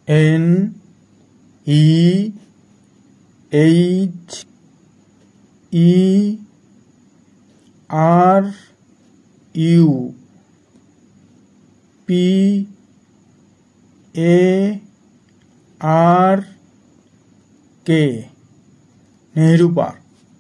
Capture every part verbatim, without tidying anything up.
N E H E R U P A R K Nehru park.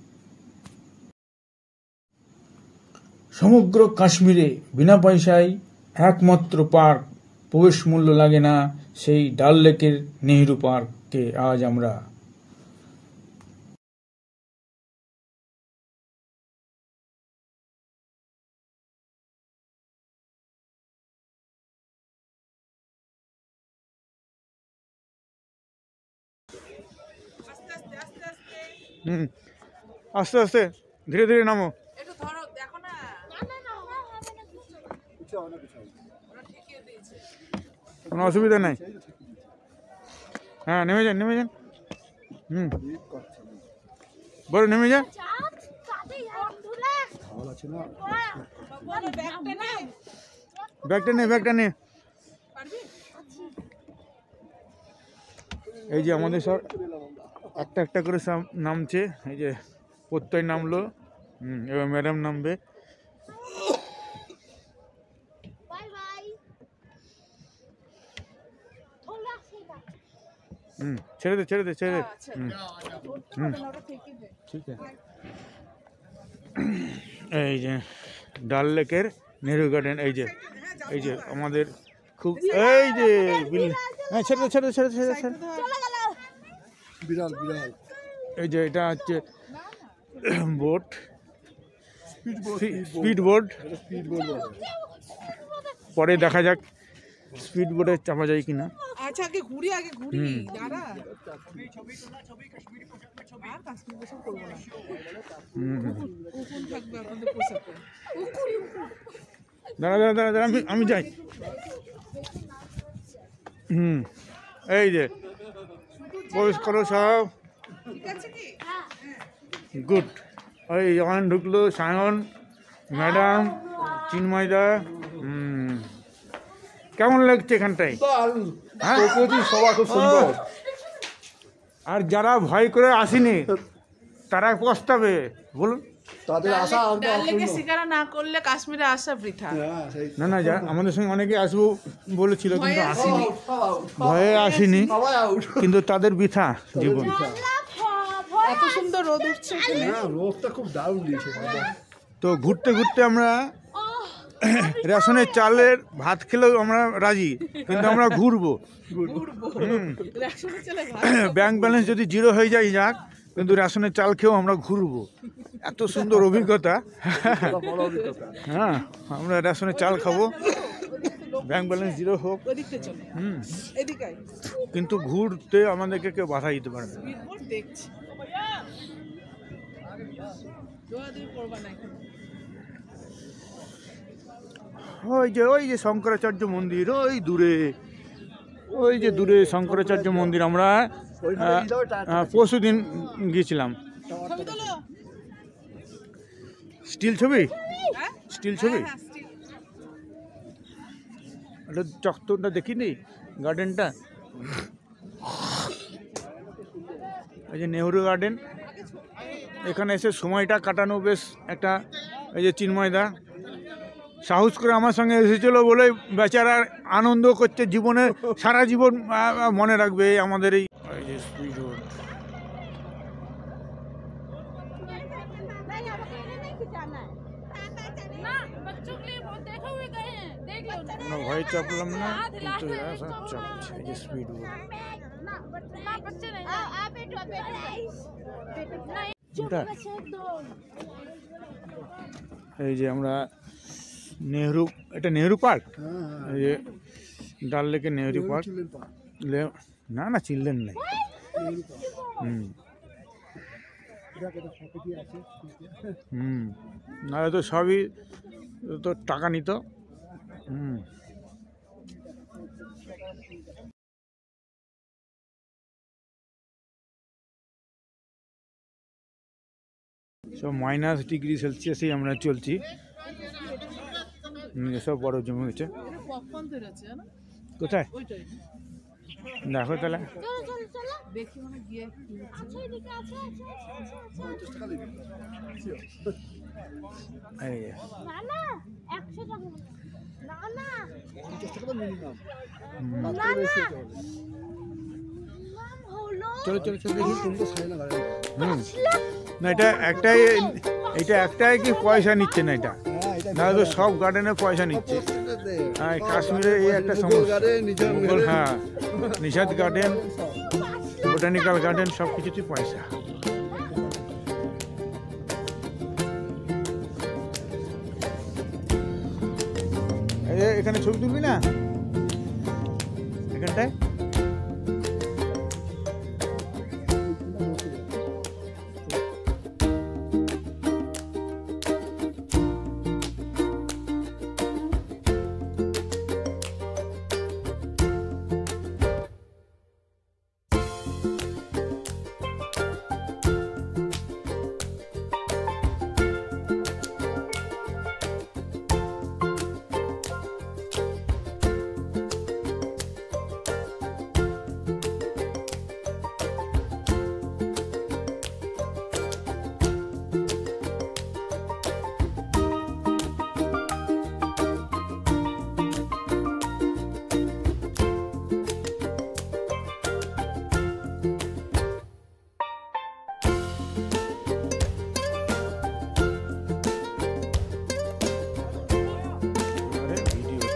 সমগ্র কাশ্মীরে বিনা পয়সায় একমাত্র পার্ক, প্রবেশ মূল্য লাগে না, সেই ডাল লেকের নেহেরু পার্কে আজ আমরা। হুম, আস্তে আস্তে ধীরে ধীরে নামো। কোনো অসুবিধা নাই। হ্যাঁ, নেমে যান নেমে যান। হুম, বলো নেমে যান। ব্যাগটা নে ব্যাগটা নে। এই যে আমাদের সব একটা একটা করে সব নামছে। এই যে প্রত্যয় নামলো। হুম, এবার ম্যাডাম নামবে। হুম, ছেড়ে দে ছেড়ে দে ছেড়ে দে। হুম হুম ঠিক আছে। এই যে ডাল লেকের নেহেরু গার্ডেন। এই যে এই যে আমাদের খুব এই যে হ্যাঁ ছেড়ে দে ছেড়ে দে ছেড়ে ছেড়ে ছেড়ে বিড়াল বিড়াল। এই যে এটা হচ্ছে বোট, স্পিড বোট। পরে দেখা যাক স্পিড বোটে চাপা যায় কিনা। আচ্ছা আগে ঘুরি আগে ঘুরি দাঁড়া। ছবি তোলা ছবি কাশ্মীরি পোশাক ছবি। আর কাশ্মীরি পোশাক করব না। হুম উকুন থাকবে আপনাদের পোশাকে। উকুন দাঁড়া দাঁড়া দাঁড়া আমি আমি যাই। হুম, এই যে প্রবেশ করো সব। ঠিক আছে কি? গুড। ওই যখন ঢুকলো সায়ন, ম্যাডাম, চিন্ময়দা। হুম, কেমন লাগছে এখানটায়? আর যারা ভয় করে আসেনি তারা পস্তাবে, বলুন। তাদের আশা শিকারা না করলে কাশ্মীরে আসা বৃথা। না না, যা আমাদের সঙ্গে অনেকে আসবো বলেছিল কিন্তু আসেনি, ভয়ে আসেনি, কিন্তু তাদের বৃথা জীবন। এত সুন্দর রোদ উঠছে, রোদটা খুব দারুণ দিয়েছে। তো ঘুরতে ঘুরতে আমরা রেশনের চালের ভাত খেলেও আমরা রাজি, কিন্তু আমরা ঘুরবো। ব্যাংক ব্যালেন্স যদি জিরো হয়ে যায় যাক, কিন্তু রেশনের চাল খেয়েও আমরা ঘুরবো। এত সুন্দর অভিজ্ঞতা। হ্যাঁ, আমরা রেশনের চাল খাবো, ব্যাংক ব্যালেন্স জিরো হোক। হুম, কিন্তু ঘুরতে আমাদেরকে কেউ বাধা দিতে পারে না। ওই যে ওই যে শঙ্করাচার্য মন্দির ওই দূরে, ওই যে দূরে শঙ্করাচার্য মন্দির। আমরা পরশু দিন গিয়েছিলাম। স্টিল ছবি, স্টিল ছবি। এটা চত্বরটা দেখিনি, গার্ডেনটা। এই যে নেহেরু গার্ডেন, এখানে এসে সময়টা কাটানো বেশ একটা। এই যে চিন্ময়দা সাহস করে আমার সঙ্গে এসেছিলো বলে বেচারা আনন্দ করছে, জীবনে সারা জীবন মনে রাখবে আমাদের এই যে স্পিড বোট। ভয় চাপলাম না, কিন্তু চাপছে। এই যে স্পিড বোট। এই যে আমরা নেহেরু, এটা নেহেরু পার্ক। এই যে ডাল লেকের নেহেরু পার্ক। না না, চিলড্রেন নেই। হুম হুম না, তো সবই তো টাকা নিত। হুম, সব মাইনাস ডিগ্রি সেলসিয়াসেই আমরা চলছি। সব বরফ জমে গেছে। কোথায়? দেখো তাহলে চলো চলো চলো দেখি মনে গিয়ে আচ্ছা এদিকে আছে আছে আছে আছে এই যে। না না একশো টাকা না না পঞ্চাশ টাকা তো মিনিমাম না না নাম হলো চলো চলো চলো দেখি কোনটা সাড়ে না গাড়ি হুম না এটা একটাই এটা একটাই কি পয়সা নিচ্ছে না এটা হ্যাঁ এটা না তো সব গার্ডেনে পয়সা নিচ্ছে হ্যাঁ কাশ্মীরে এই একটা সমস্যা মুঘল, হ্যাঁ নিষাদ গার্ডেন বোটানিক্যাল গার্ডেন সব কিছুতেই পয়সা। এই যে এখানে ছবি তুলবি না এখানটায় ভিডিও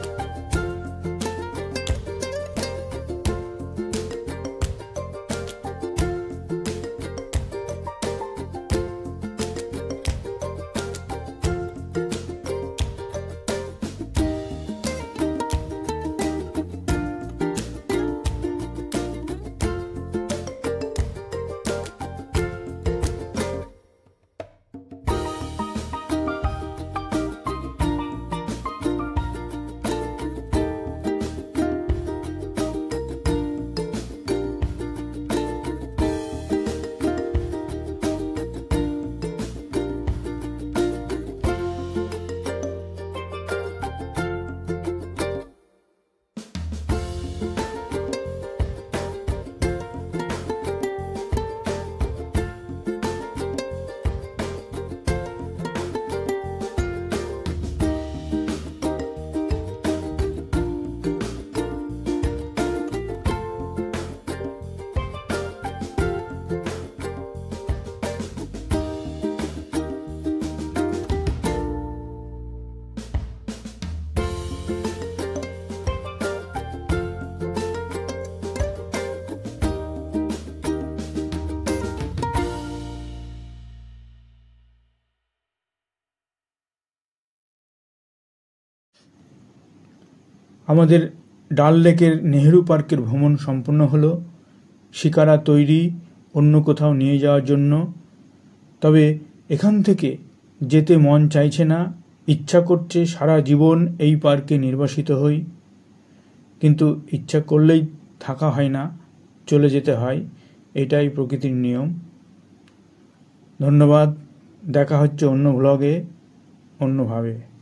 আমাদের ডাল লেকের নেহেরু পার্কের ভ্রমণ সম্পূর্ণ হলো। শিকারা তৈরি অন্য কোথাও নিয়ে যাওয়ার জন্য, তবে এখান থেকে যেতে মন চাইছে না, ইচ্ছা করছে সারা জীবন এই পার্কে নির্বাসিত হই, কিন্তু ইচ্ছা করলেই থাকা হয় না, চলে যেতে হয়, এটাই প্রকৃতির নিয়ম। ধন্যবাদ, দেখা হচ্ছে অন্য ব্লগে অন্যভাবে।